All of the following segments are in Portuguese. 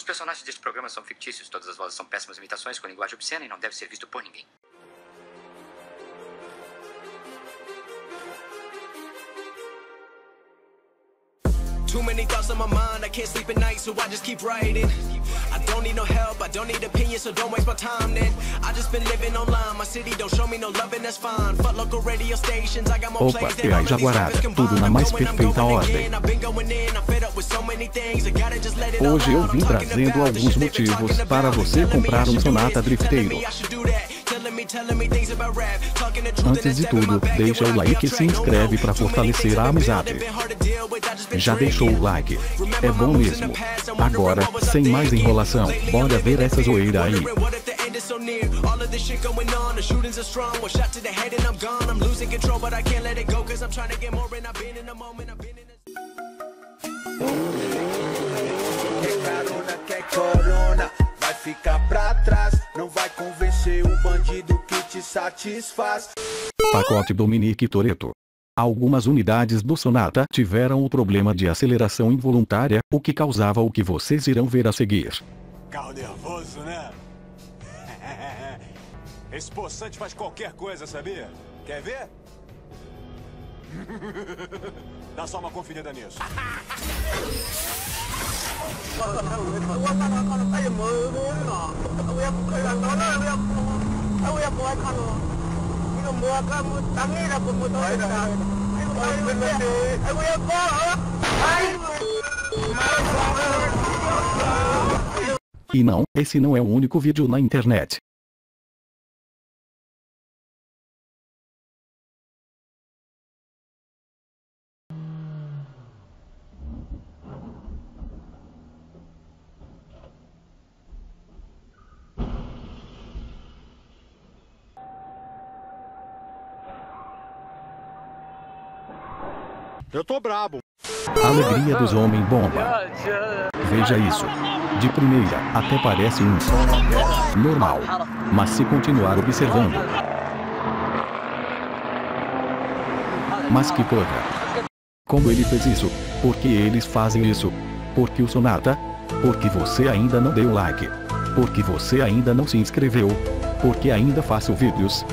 Os personagens deste programa são fictícios, todas as vozes são péssimas imitações com linguagem obscena e não deve ser visto por ninguém. Too many thoughts on my mind, I can't sleep at night, so I just keep writing. I don't need no help, I don't need opinions, so don't waste my time then. I just been living online, my city don't show me no love and that's fine. Fuck local radio stations, I got more plays than all of these Jaguaras, tudo na mais perfeita ordem. Hoje eu vim trazendo alguns motivos para você comprar um Sonata drifteiro. Antes de tudo, deixa o like e se inscreve para fortalecer a amizade. Já deixou o like? É bom mesmo. Agora, sem mais enrolação, bora ver essa zoeira aí. Vai ficar pra trás, não vai convencer o bandido que te satisfaz. Pacote Dominique Toretto. Algumas unidades do Sonata tiveram o problema de aceleração involuntária, o que causava o que vocês irão ver a seguir. Carro nervoso, né? Esse poçante faz qualquer coisa, sabia? Quer ver? Dá só uma conferida nisso. E não, esse não é o único vídeo na internet. Eu tô brabo. Alegria dos homens bomba. Veja isso. De primeira, até parece um normal. Mas se continuar observando. Mas que porra. Como ele fez isso? Por que eles fazem isso? Porque o Sonata? Porque você ainda não deu like. Porque você ainda não se inscreveu. Porque ainda faço vídeos.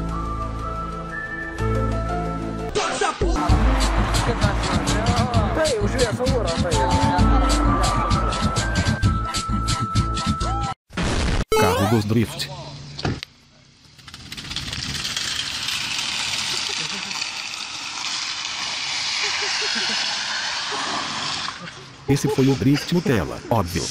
Carro dos drift. Esse foi o drift Nutella, óbvio.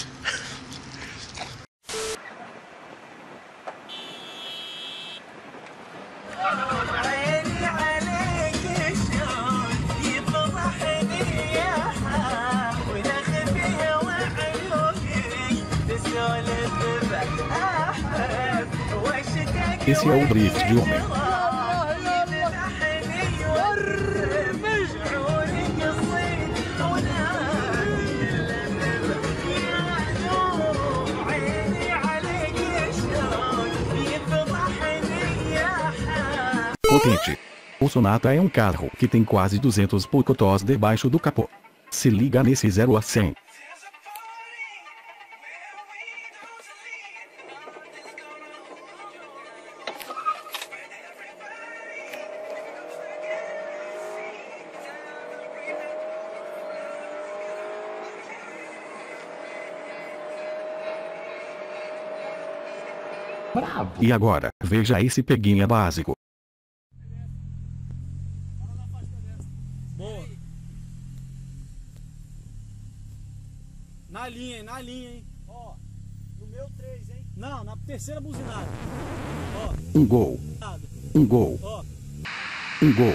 Esse é o drift de homem. Potente. O Sonata é um carro que tem quase 200 pocotós debaixo do capô. Se liga nesse 0 a 100. Bravo. E agora, veja esse peguinha básico. Boa. Na linha, hein? Ó, no meu 3, hein? Não, na terceira buzinada. Ó. Um gol. Um gol. Ó. Um gol.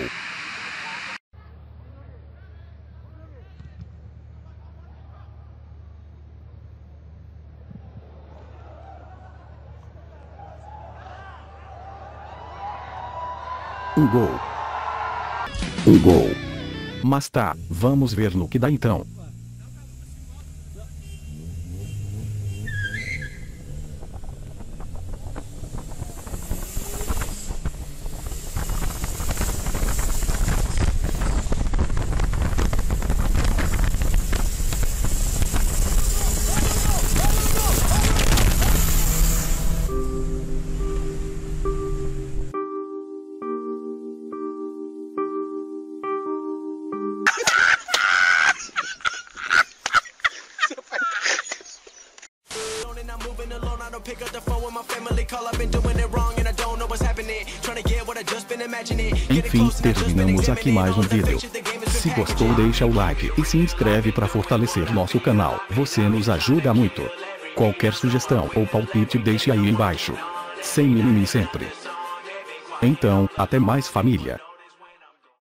Um gol. Um gol. Mas tá, vamos ver no que dá então. Pick up the phone when my family call, I've been doing it wrong and I don't know what's happening. Trying to get what I just been imagining. Enfim, terminamos aqui mais um vídeo. Se gostou, deixa o like e se inscreve para fortalecer nosso canal. Você nos ajuda muito. Qualquer sugestão ou palpite deixe aí embaixo. Sem mimimi sempre. Então, até mais, família.